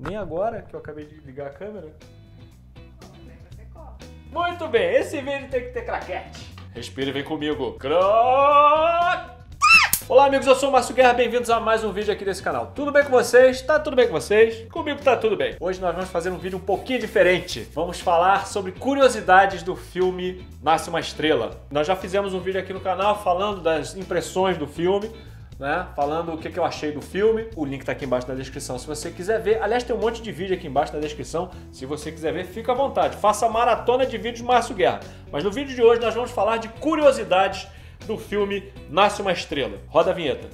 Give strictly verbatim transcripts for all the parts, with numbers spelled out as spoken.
Nem agora que eu acabei de ligar a câmera. Muito bem, esse vídeo tem que ter craquete. Respira e vem comigo. Crack! Olá amigos, eu sou o Márcio Guerra, bem-vindos a mais um vídeo aqui desse canal. Tudo bem com vocês? Tá tudo bem com vocês? Comigo tá tudo bem. Hoje nós vamos fazer um vídeo um pouquinho diferente. Vamos falar sobre curiosidades do filme Nasce uma Estrela. Nós já fizemos um vídeo aqui no canal falando das impressões do filme, né? Falando o que eu achei do filme. O link tá aqui embaixo na descrição se você quiser ver. Aliás, tem um monte de vídeo aqui embaixo na descrição. Se você quiser ver, fica à vontade. Faça a maratona de vídeos Márcio Guerra. Mas no vídeo de hoje nós vamos falar de curiosidades do filme Nasce uma Estrela. Roda a vinheta.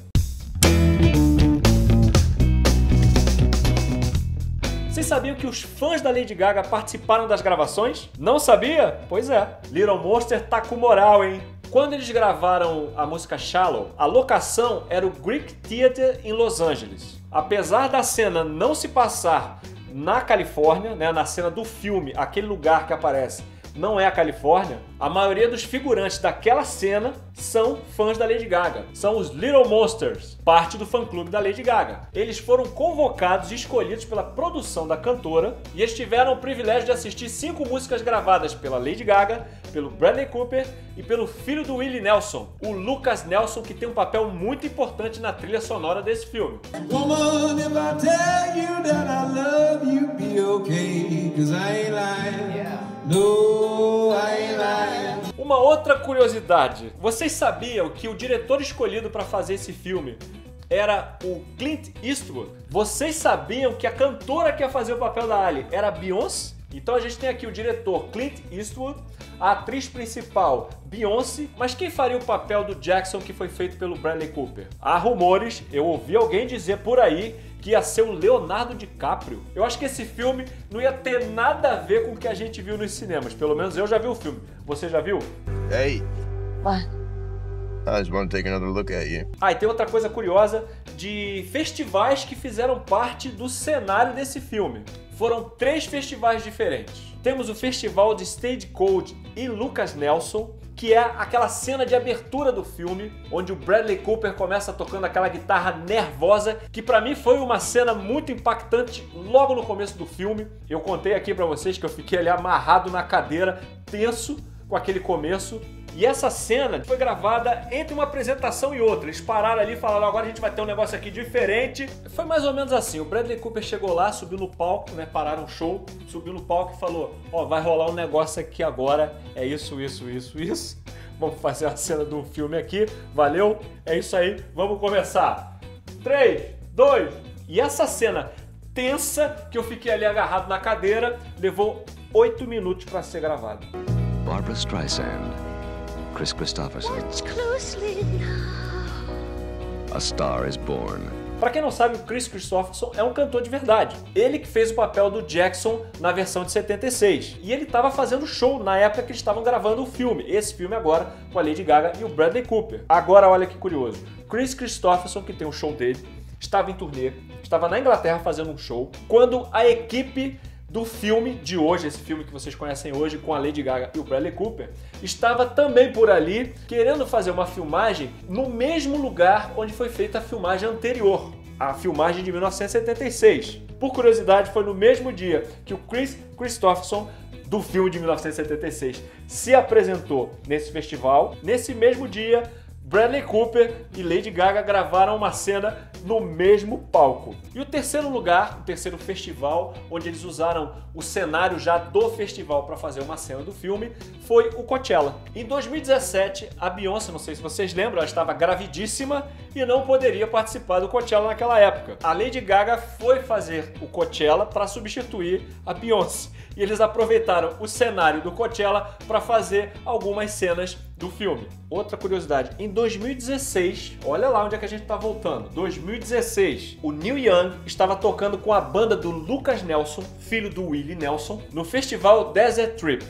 Vocês sabiam que os fãs da Lady Gaga participaram das gravações? Não sabia? Pois é. Little Monster tá com moral, hein? Quando eles gravaram a música Shallow, a locação era o Greek Theatre em Los Angeles. Apesar da cena não se passar na Califórnia, né, na cena do filme, aquele lugar que aparece não é a Califórnia, a maioria dos figurantes daquela cena são fãs da Lady Gaga. São os Little Monsters, parte do fã-clube da Lady Gaga. Eles foram convocados e escolhidos pela produção da cantora e eles tiveram o privilégio de assistir cinco músicas gravadas pela Lady Gaga, pelo Bradley Cooper e pelo filho do Willie Nelson, o Lucas Nelson, que tem um papel muito importante na trilha sonora desse filme. Woman, if I tell you that I love you, be okay, 'cause I ain't lying. Yeah. No, I ain't lying. Uma outra curiosidade, vocês sabiam que o diretor escolhido para fazer esse filme era o Clint Eastwood? Vocês sabiam que a cantora que ia fazer o papel da Ali era a Beyoncé? Então a gente tem aqui o diretor Clint Eastwood, a atriz principal Beyoncé, mas quem faria o papel do Jackson que foi feito pelo Bradley Cooper? Há rumores, eu ouvi alguém dizer por aí que ia ser o Leonardo DiCaprio. Eu acho que esse filme não ia ter nada a ver com o que a gente viu nos cinemas, pelo menos eu já vi o filme. Você já viu? Hey. What? I just want to take another look at you. Ah, e tem outra coisa curiosa de festivais que fizeram parte do cenário desse filme. Foram três festivais diferentes. Temos o festival de Stagecoach em Lucas Nelson, que é aquela cena de abertura do filme, onde o Bradley Cooper começa tocando aquela guitarra nervosa, que pra mim foi uma cena muito impactante logo no começo do filme. Eu contei aqui pra vocês que eu fiquei ali amarrado na cadeira, tenso com aquele começo. E essa cena foi gravada entre uma apresentação e outra. Eles pararam ali e falaram, agora a gente vai ter um negócio aqui diferente. Foi mais ou menos assim, o Bradley Cooper chegou lá, subiu no palco, né, pararam o show, subiu no palco e falou, ó, vai rolar um negócio aqui agora, é isso, isso, isso, isso. Vamos fazer a cena do filme aqui, valeu? É isso aí, vamos começar. três, dois, e essa cena tensa, que eu fiquei ali agarrado na cadeira, levou oito minutos para ser gravada. Barbra Streisand, Chris Christopherson. Watch closely now. A Star is Born. Pra quem não sabe, o Chris Christopherson é um cantor de verdade. Ele que fez o papel do Jackson na versão de setenta e seis. E ele estava fazendo show na época que eles estavam gravando o filme. Esse filme agora com a Lady Gaga e o Bradley Cooper. Agora olha que curioso. Chris Christopherson, que tem um show dele, estava em turnê, estava na Inglaterra fazendo um show, quando a equipe do filme de hoje, esse filme que vocês conhecem hoje com a Lady Gaga e o Bradley Cooper, estava também por ali querendo fazer uma filmagem no mesmo lugar onde foi feita a filmagem anterior, a filmagem de mil novecentos e setenta e seis. Por curiosidade, foi no mesmo dia que o Chris Christopherson do filme de mil novecentos e setenta e seis se apresentou nesse festival. Nesse mesmo dia, Bradley Cooper e Lady Gaga gravaram uma cena no mesmo palco. E o terceiro lugar, o terceiro festival, onde eles usaram o cenário já do festival para fazer uma cena do filme, foi o Coachella. Em dois mil e dezessete, a Beyoncé, não sei se vocês lembram, ela estava gravidíssima e não poderia participar do Coachella naquela época. A Lady Gaga foi fazer o Coachella para substituir a Beyoncé. E eles aproveitaram o cenário do Coachella para fazer algumas cenas do filme. Outra curiosidade, em dois mil e dezesseis, olha lá onde é que a gente tá voltando, dois mil e dezesseis, o Neil Young estava tocando com a banda do Lucas Nelson, filho do Willie Nelson, no festival Desert Trip.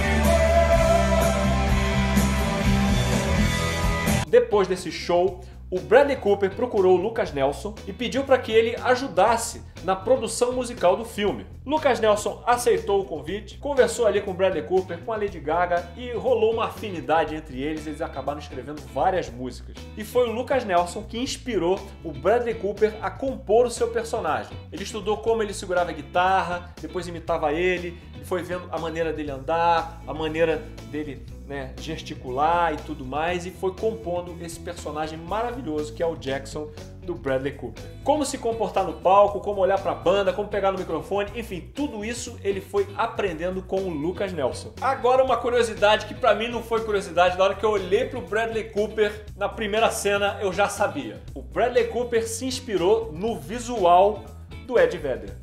Depois desse show, o Bradley Cooper procurou o Lucas Nelson e pediu para que ele ajudasse na produção musical do filme. Lucas Nelson aceitou o convite, conversou ali com o Bradley Cooper, com a Lady Gaga e rolou uma afinidade entre eles, eles acabaram escrevendo várias músicas. E foi o Lucas Nelson que inspirou o Bradley Cooper a compor o seu personagem. Ele estudou como ele segurava a guitarra, depois imitava ele, e foi vendo a maneira dele andar, a maneira dele, né, gesticular e tudo mais, e foi compondo esse personagem maravilhoso que é o Jackson do Bradley Cooper. Como se comportar no palco, como olhar pra banda, como pegar no microfone, enfim, tudo isso ele foi aprendendo com o Lucas Nelson. Agora uma curiosidade que pra mim não foi curiosidade, na hora que eu olhei pro Bradley Cooper, na primeira cena eu já sabia. O Bradley Cooper se inspirou no visual do Ed Vedder.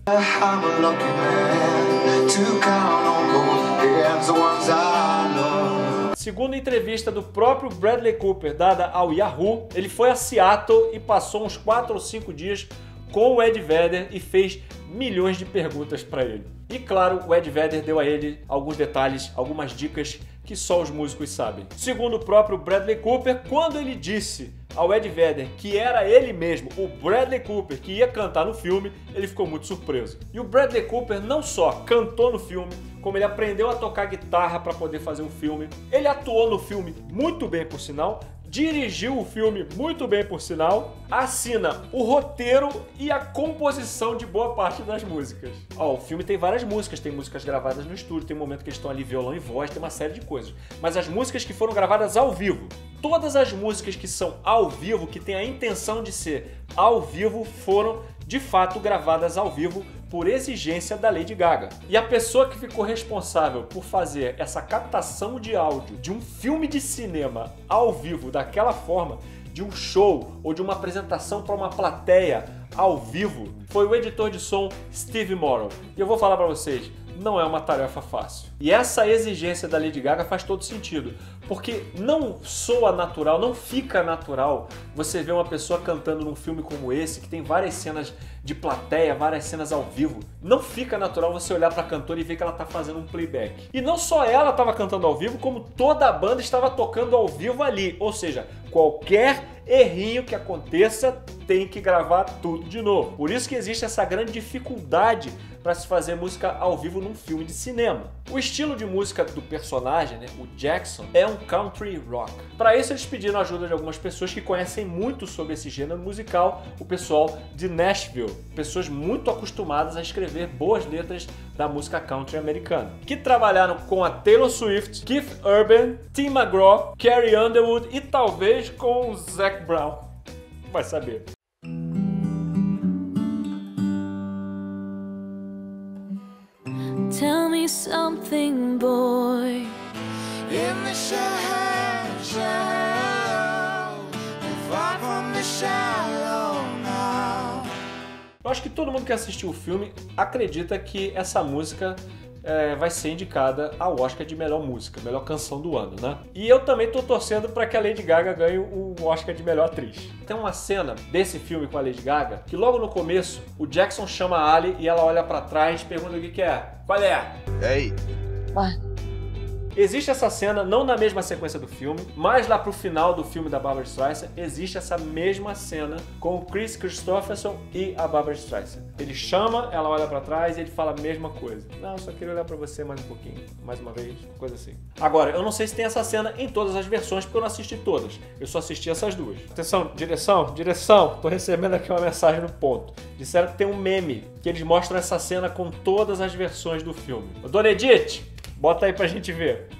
Segundo a entrevista do próprio Bradley Cooper dada ao Yahoo, ele foi a Seattle e passou uns quatro ou cinco dias com o Ed Vedder e fez milhões de perguntas para ele. E claro, o Ed Vedder deu a ele alguns detalhes, algumas dicas que só os músicos sabem. Segundo o próprio Bradley Cooper, quando ele disse ao Ed Vedder que era ele mesmo, o Bradley Cooper, que ia cantar no filme, ele ficou muito surpreso. E o Bradley Cooper não só cantou no filme, como ele aprendeu a tocar guitarra para poder fazer o filme. Ele atuou no filme muito bem, por sinal, dirigiu o filme muito bem, por sinal, assina o roteiro e a composição de boa parte das músicas. Ó, o filme tem várias músicas, tem músicas gravadas no estúdio, tem um momento que eles estão ali violão e voz, tem uma série de coisas. Mas as músicas que foram gravadas ao vivo, todas as músicas que são ao vivo, que têm a intenção de ser ao vivo, foram de fato gravadas ao vivo por exigência da Lady Gaga. E a pessoa que ficou responsável por fazer essa captação de áudio de um filme de cinema ao vivo daquela forma, de um show ou de uma apresentação para uma plateia ao vivo, foi o editor de som Steve Morrow. E eu vou falar para vocês, não é uma tarefa fácil. E essa exigência da Lady Gaga faz todo sentido, porque não soa natural, não fica natural você ver uma pessoa cantando num filme como esse, que tem várias cenas de plateia, várias cenas ao vivo. Não fica natural você olhar para a cantora e ver que ela está fazendo um playback. E não só ela estava cantando ao vivo, como toda a banda estava tocando ao vivo ali. Ou seja, qualquer errinho que aconteça tem que gravar tudo de novo. Por isso que existe essa grande dificuldade para se fazer música ao vivo num filme de cinema. O estilo de música do personagem, né, o Jackson, é um country rock. Para isso eles pediram a ajuda de algumas pessoas que conhecem muito sobre esse gênero musical, o pessoal de Nashville, pessoas muito acostumadas a escrever boas letras da música country americana, que trabalharam com a Taylor Swift, Keith Urban, Tim McGraw, Carrie Underwood e talvez com o Zac Brown. Vai saber. Tell me something, boy. In the shallow, shallow, and far from the shallow now. Eu acho que todo mundo que assistiu o filme acredita que essa música é, vai ser indicada ao Oscar de melhor música, melhor canção do ano, né? E eu também tô torcendo para que a Lady Gaga ganhe o Oscar de melhor atriz. Tem uma cena desse filme com a Lady Gaga que logo no começo o Jackson chama a Ali e ela olha para trás e pergunta o que que é. Qual é? Hey. What? Existe essa cena, não na mesma sequência do filme, mas lá pro final do filme da Barbra Streisand, existe essa mesma cena com o Kris Kristofferson e a Barbra Streisand. Ele chama, ela olha pra trás e ele fala a mesma coisa. Não, eu só queria olhar pra você mais um pouquinho, mais uma vez, coisa assim. Agora, eu não sei se tem essa cena em todas as versões, porque eu não assisti todas. Eu só assisti essas duas. Atenção, direção, direção, tô recebendo aqui uma mensagem no ponto. Disseram que tem um meme, que eles mostram essa cena com todas as versões do filme. Dona Edith, bota aí pra gente ver.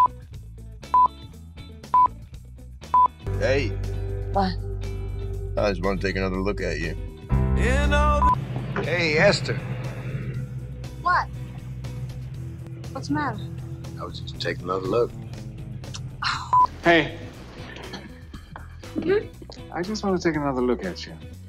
Hey. What? I just want to take another look at you. You know Hey, Esther. What? What's the matter? I was just taking another look. Hey. I just want to take another look at you.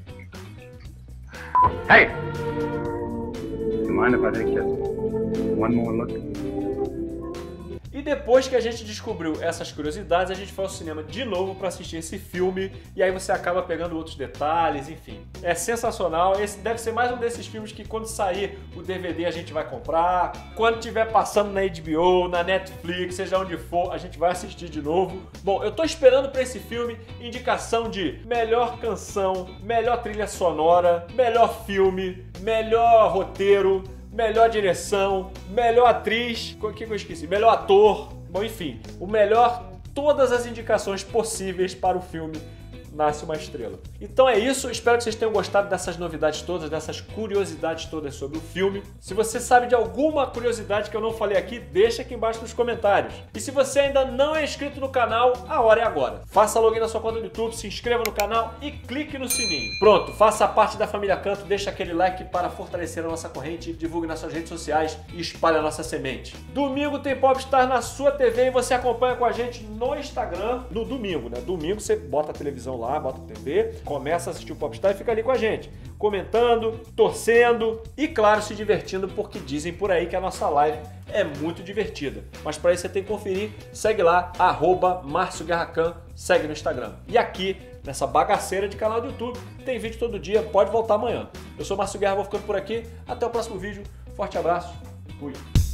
Hey! You mind if I take just one more look? E depois que a gente descobriu essas curiosidades, a gente foi ao cinema de novo para assistir esse filme e aí você acaba pegando outros detalhes, enfim. É sensacional, esse deve ser mais um desses filmes que quando sair o D V D a gente vai comprar, quando tiver passando na H B O, na Netflix, seja onde for, a gente vai assistir de novo. Bom, eu tô esperando para esse filme indicação de melhor canção, melhor trilha sonora, melhor filme, melhor roteiro, melhor direção, melhor atriz, o que eu esqueci? Melhor ator, bom, enfim, o melhor, todas as indicações possíveis para o filme Nasce uma Estrela. Então é isso, espero que vocês tenham gostado dessas novidades todas, dessas curiosidades todas sobre o filme. Se você sabe de alguma curiosidade que eu não falei aqui, deixa aqui embaixo nos comentários. E se você ainda não é inscrito no canal, a hora é agora. Faça login na sua conta do YouTube, se inscreva no canal e clique no sininho. Pronto, faça parte da família Canto, deixa aquele like para fortalecer a nossa corrente, divulgue nas suas redes sociais e espalhe a nossa semente. Domingo tem Popstar na sua T V e você acompanha com a gente no Instagram no domingo, né? Domingo você bota a televisão lá, bota a T V, começa a assistir o Popstar e fica ali com a gente, comentando, torcendo e, claro, se divertindo, porque dizem por aí que a nossa live é muito divertida. Mas para isso você tem que conferir, segue lá, arroba Márcio Guerra Can, segue no Instagram. E aqui, nessa bagaceira de canal do YouTube, tem vídeo todo dia, pode voltar amanhã. Eu sou Márcio Guerra, vou ficando por aqui, até o próximo vídeo, forte abraço, fui!